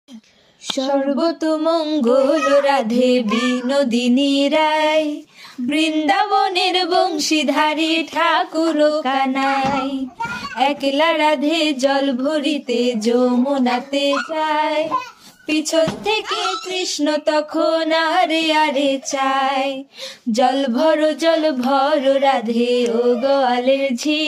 সর্বতমঙ্গল রাধে বিনোদিনী রায়, বৃন্দাবনের বংশীধারী ঠাকুর কানাই। একলা রাধে জল ভরিতে যমুনাতে যায়, পিছন থেকে কৃষ্ণ তখন আরে আরে চায়। জল ভর রাধে ও গোয়ালের ঝি,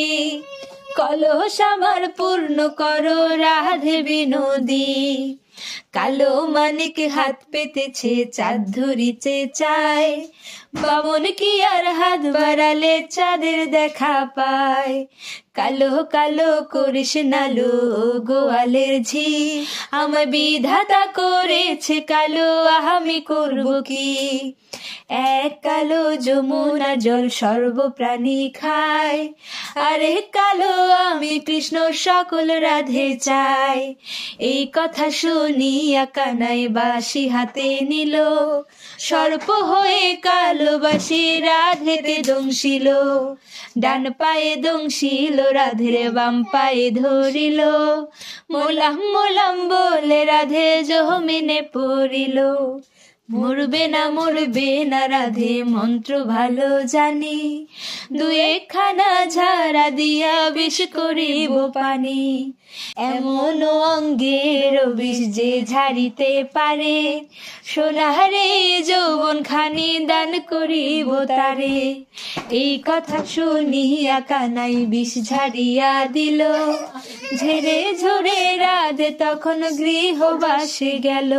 কলস আমার পূর্ণ করো রাধে বিনোদী। কালো মানিক হাত পেতেছে চাঁদ ধরিতে চায়, বামন কি আর হাত বাড়ালে চাঁদের দেখা পায়। কালো কালো করিস নালো গোয়ালের ঝি, আমায় বিধাতা করেছে কালো, আমি করব কি। এক কালো যমুনা জল সর্বপ্রাণী খায়, আরে কালো আমি কৃষ্ণ সকল রাধে চাই। এই কথা শুনিয়া কানাই বাঁশি হাতে নিল, সর্প হয়ে কালো বাঁশি রাধেতে দংশিল। ডান পায়ে দংশিল রাধের বাম পায়ে ধরিল, মোলাম মোলাম বলে রাধে জমিনে পড়িল। মরবে না রাধে মন্ত্র ভালো জানি, দু একখানা ঝাড়া দিয়া বিষ করিব পানি। এমন অঙ্গের বিষ যে ঝাড়িতে পারে, সোনারে যৌবন খানি দান করিব তারে। এই কথা শুনিয়া কানাই বিষ ঝাড়িয়া দিল, ঝেড়ে ঝরে রাধে তখন গৃহবাসে গেল।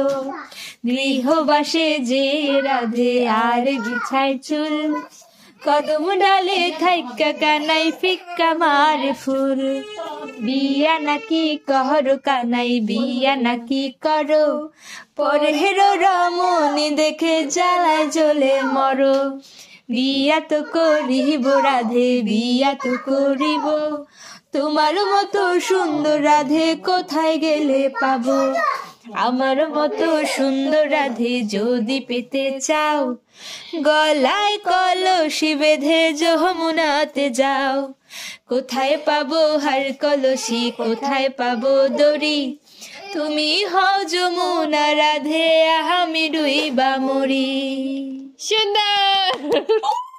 গৃহবাসে যে রাধে আর বিছায় চুল, কদম ডালে থাইকা কানাই ফিক্কা মারে ফুল। বিয়া নাকি করো কানাই বিয়া নাকি করো, পরের রমণী দেখে জ্বালায় জ্বলে মরো। বিয়া তো করিব রাধে বিয়া তো করিব, তোমার মতো সুন্দর রাধে কোথায় গেলে পাবো। আমার মতো সুন্দর রাধে যদি পেতে চাও, গলায় কলসি বেঁধে যমুনাতে যাও। কোথায় পাবো হার কলসি কোথায় পাবো দড়ি, তুমি হও যমুনা রাধে আমি ডুইবা মরি। সুন্দর।